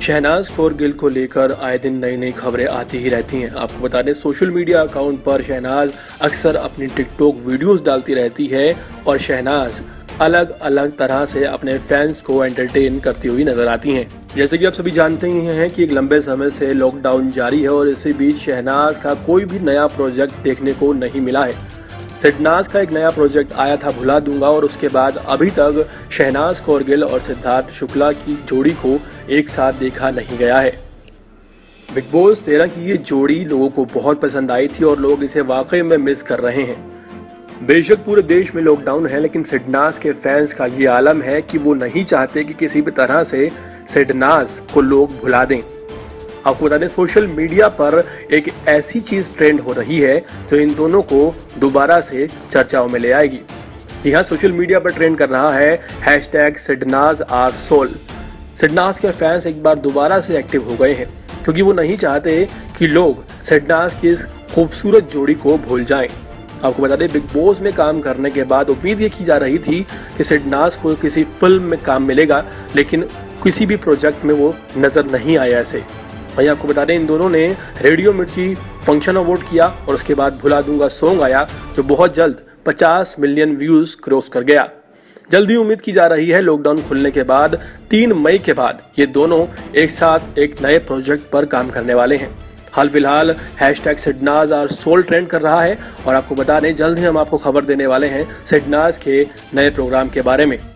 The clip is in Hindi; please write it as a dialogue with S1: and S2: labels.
S1: शहनाज कौर गिल को लेकर आए दिन नई नई खबरें आती ही रहती हैं। आपको बता दें, सोशल मीडिया अकाउंट पर शहनाज अक्सर अपनी टिकटॉक वीडियोस डालती रहती है और शहनाज अलग अलग तरह से अपने फैंस को एंटरटेन करती हुई नजर आती हैं। जैसे कि आप सभी जानते ही हैं कि एक लंबे समय से लॉकडाउन जारी है और इसी बीच शहनाज का कोई भी नया प्रोजेक्ट देखने को नहीं मिला है। शहनाज का एक नया प्रोजेक्ट आया था भुला दूंगा, और उसके बाद अभी तक शहनाज कौर गिल और सिद्धार्थ शुक्ला की जोड़ी को एक साथ देखा नहीं गया है। बिग बॉस 13 की ये जोड़ी लोगों को बहुत पसंद आई थी और लोग इसे वाकई में मिस कर रहे हैं। बेशक पूरे देश में लॉकडाउन है, लेकिन शहनाज के फैंस का ये आलम है कि वो नहीं चाहते कि किसी भी तरह से शहनाज को लोग भुला दें। आपको बता दें, सोशल मीडिया पर एक ऐसी चीज ट्रेंड हो रही है जो इन दोनों को दोबारा से चर्चाओं में ले आएगी। जी हाँ, सोशल मीडिया पर ट्रेंड कर रहा है #SahnazAreSoul। शहनाज के फैंस एक बार दोबारा से एक्टिव हो गए हैं क्योंकि वो नहीं चाहते कि लोग शहनाज की इस खूबसूरत जोड़ी को भूल जाएं। आपको बता दें, बिग बॉस में काम करने के बाद उम्मीद ये की जा रही थी कि शहनाज को किसी फिल्म में काम मिलेगा, लेकिन किसी भी प्रोजेक्ट में वो नजर नहीं आया ऐसे। वहीं आपको बता दें, इन दोनों ने रेडियो मिर्ची फंक्शन अवार्ड किया और उसके बाद भुला दूंगा सॉन्ग आया जो बहुत जल्द 50 मिलियन व्यूज क्रॉस कर गया। जल्दी उम्मीद की जा रही है लॉकडाउन खुलने के बाद 3 मई के बाद ये दोनों एक साथ एक नए प्रोजेक्ट पर काम करने वाले हैं। हाल फिलहाल #SahnazAreSoul ट्रेंड कर रहा है और आपको बता दें, जल्द ही हम आपको खबर देने वाले हैं शहनाज के नए प्रोग्राम के बारे में।